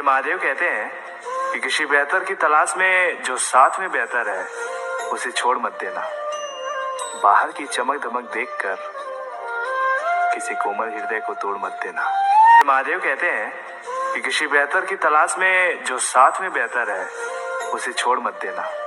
महादेव कहते हैं कि किसी बेहतर की तलाश में जो साथ में बेहतर है उसे छोड़ मत देना। बाहर की चमक दमक देखकर किसी कोमल हृदय को तोड़ मत देना। महादेव कहते हैं कि किसी बेहतर की तलाश में जो साथ में बेहतर है उसे छोड़ मत देना।